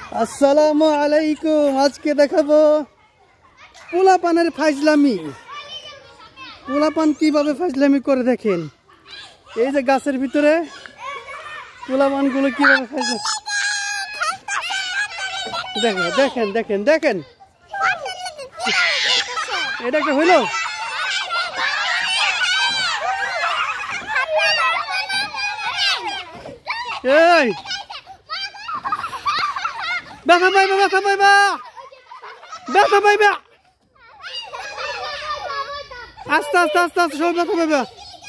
আসসালামু আলাইকুম। আজকে দেখাবো পোলাপানের ফাজলামি। পোলাপান কিভাবে ফাজলামি করে দেখেন। এই যে গাছের ভিতরে পোলাপানগুলো কিভাবে ফাজলামি দেখেন দেখেন দেখেন দেখেন। এটা কি হইল? এই ব্যথা পাইবা ব্যথা পাইবা ব্যথা পাইবা, আস্তে আস্তে আস্তে আস্তে সব ব্যথা পাইবা।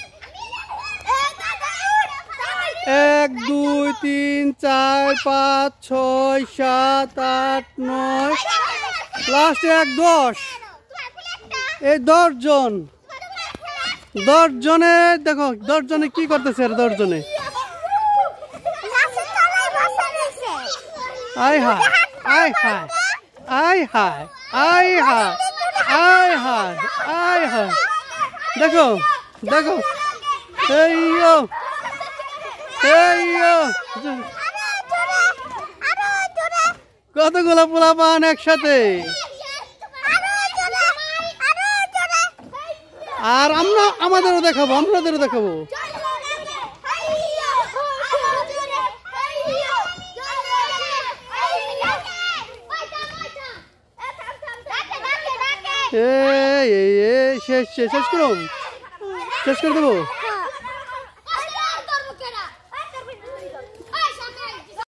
1 2 3 4 5 6 7 8 9 লাস্ট 1 10। এই 10 জন, 10 জনে দেখো 10 জনে কি করতেছে। 10 জনে আয় হায় আয় হায় আয় হায় আয় হায় আয় হায় আয় হায়। দেখো দেখো এইয়ো এইয়ো, কতগুলো পোলাপান একসাথে। আর আমরা আমাদেরও দেখাবো, আমাদেরও দেখাবো। শেষ শেষ শেষ করুন, শেষ করে দেবো।